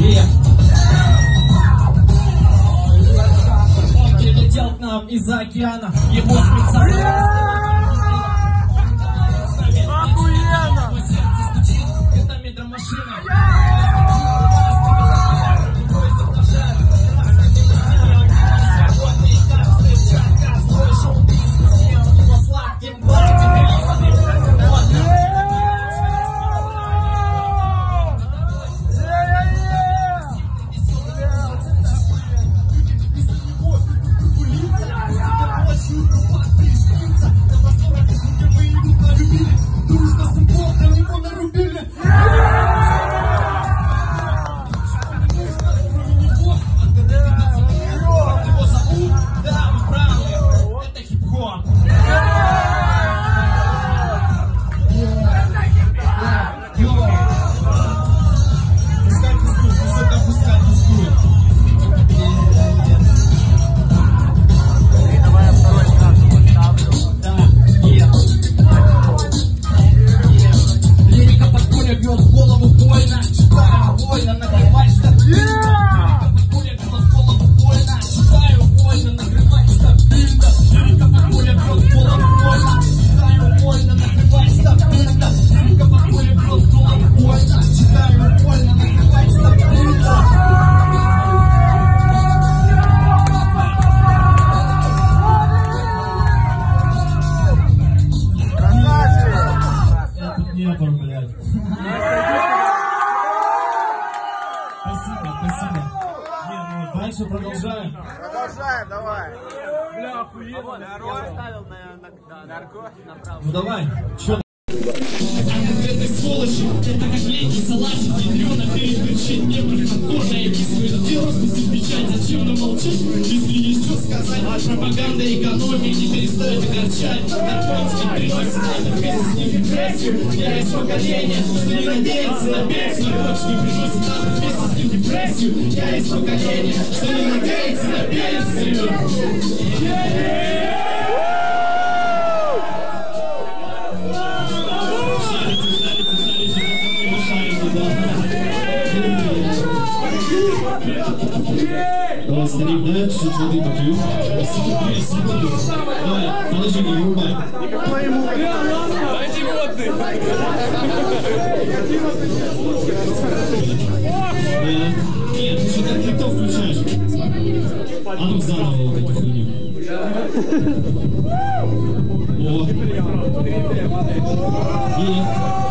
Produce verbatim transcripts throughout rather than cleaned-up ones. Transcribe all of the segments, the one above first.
Он прилетел к нам из-за океана. Его специально. Охуенно! Сердце стучит, это метромашина. Спасибо, спасибо. Не, ну дальше продолжаем. Продолжаем, давай. Бля, охуенно. Я поставил на нарко направо. Ну давай, чё? Этой сволочи, это как летний салатик, ядрёно переключить мне проходная кислая дело, спустить печать, зачем нам молчать, если есть что сказать, пропаганда, экономия, не перестает огорчать, наркотики приносят нам вместе с ним депрессию, я из поколения, что не надеется на пенсию, наркотики приносят нам вместе с ним депрессию, я из поколения, что не надеется на пенсию. Давай, старик, дай чуть-чуть воды попью. Давай, положи, не вырубай. Дайте ему воды. Нет, ты что так липтов включаешь? А ну заново вот эту хуйню. О. И...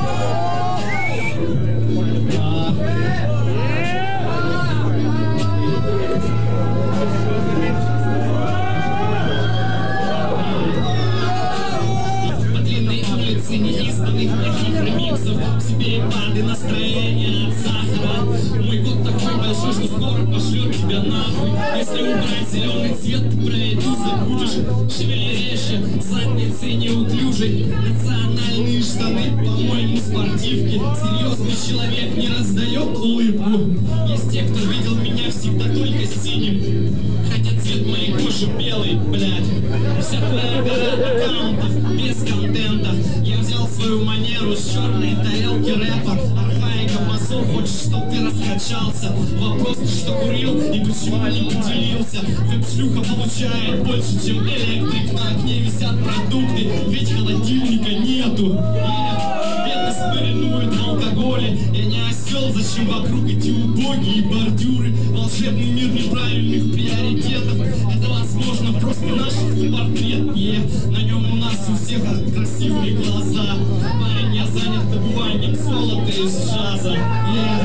Неизданных плохих ремиксов, все перепады настроения от сахара. Мой год такой большой, что скоро пошлет тебя нахуй. Если убрать зеленый цвет, ты про еду забудешь. Шевели резче, задницы неуклюжей. Национальные штаны, по-моему, спортивки. Серьезный человек не раздает улыбку. Есть те, кто видел меня всегда только синим. Хотя цвет моей кожи белый, блядь. Вся твоя гора аккаунтов без контента. Я взял свою манеру с черной тарелки рэпа. Архаика басов, хочешь, чтоб ты раскачался. Вопрос, ты что курил и почему не поделился. Веб-шлюха получает больше, чем электрик. На окне висят продукты, ведь холодильника нету. И бедность маринует в алкоголе. Я не осел, зачем вокруг эти убогие бордюры. Волшебный мир неправильных приоритетов. Это возможно просто наш портрет. Yeah. На нем у нас у всех красивые глаза. Парень, я занят добыванием золота из джаза. Yeah.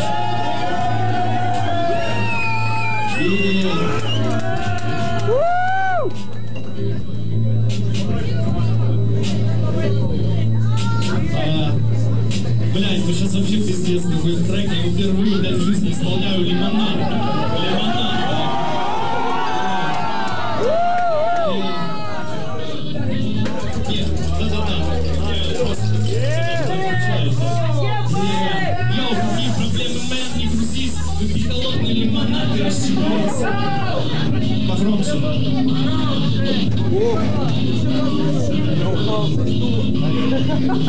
Yeah. А, блядь, вы сейчас вообще пиздец какой трек. Я его впервые, блядь, в жизни исполняю. Лимонад. Лимонад. Погромче.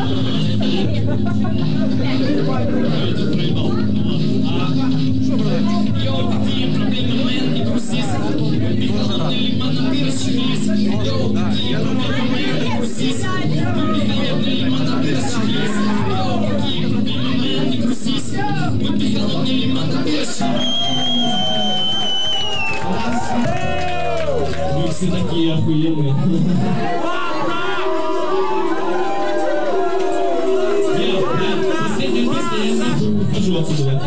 Я это проебал. А, что, брат? выпей холодный лимон на печь. Вы все такие охуенные. Последняя песня, я нахуй ухожу отсюда.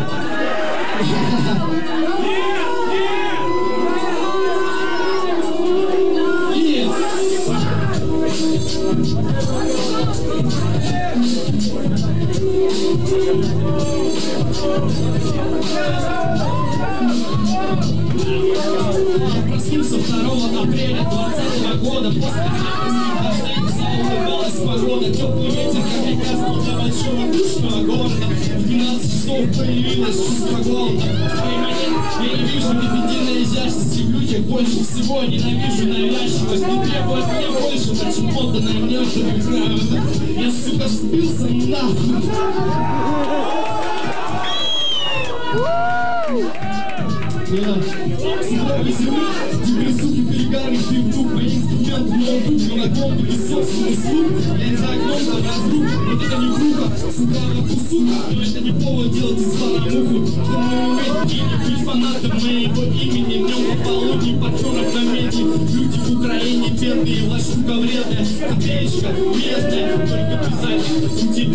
Проснулся второго апреля двадцатого года. После дождей заулыбалась погода. Теплый ветер, как лекарство для большого душного города. В двенадцать часов появилось чувство голода. Я не вижу лебединой изящности в людях. Больше всего ненавижу навязчивость. Не требует мне больше, чем отданное мне это правда. Я, сука, спился нахуй. Суровый земли, тебе, суки, перегарный, ты вдруг мои инструменты, ноутбук, на компе, собственный слух. Я за окном на разрух, вот это не вруха, сука, на ту сука, но это не повод делать из слономуху. Думаю, уметь и быть фанатом моего имени, в нем пополудни, патронов на меди. Люди в Украине бедные, власть штука вредная, копеечка, бедная, только писать.